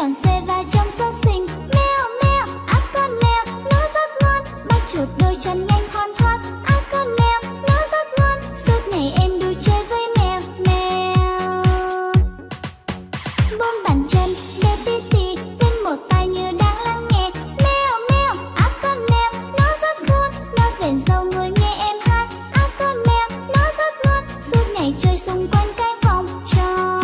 tròn xoe và trông rất xinh. Mèo mèo, con mèo, nó rất ngoan. Bắt chuột đôi chân nhanh thoăn thoắt. Con mèo, nó rất ngoan. Suốt ngày em đùa chơi với mèo mèo. Bốn bàn chân, bé tí tì, bên một tai như đang lắng nghe. Mèo mèo, con mèo, nó rất khôn. Nó vểnh râu ngồi nghe em hát. Con mèo, nó rất ngoan. Suốt ngày chơi xung quanh cái vòng tròn.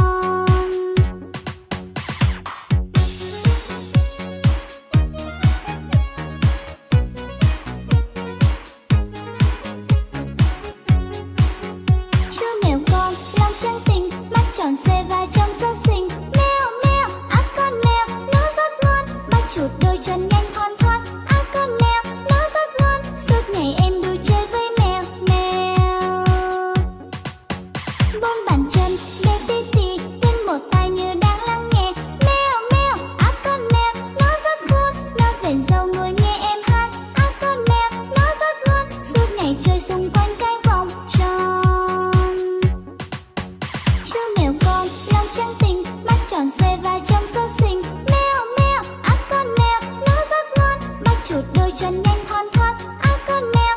Chú mèo con, lông trắng tinh, mắt tròn xoe và trông rất xinh. Mèo mèo, con mèo, nó rất ngoan. Bắt chuột đôi chân nhanh thoăn thoắt. Con mèo, nó rất ngoan. Suốt ngày em đùa chơi với mèo mèo. Bốn bàn chân, bé tí tì, bên một tai như đang lắng nghe. Mèo mèo, con mèo, nó rất khôn. Nó vểnh râu ngồi nghe em hát. Con mèo, nó rất ngoan. Suốt ngày chơi xung quanh cái vòng tròn. Chú mèo con, lông trắng tinh, mắt tròn xoe và trông rất xinh. Mèo mèo, con mèo, nó rất ngoan. Bắt chuột đôi chân nhanh thoăn thoắt. Con mèo,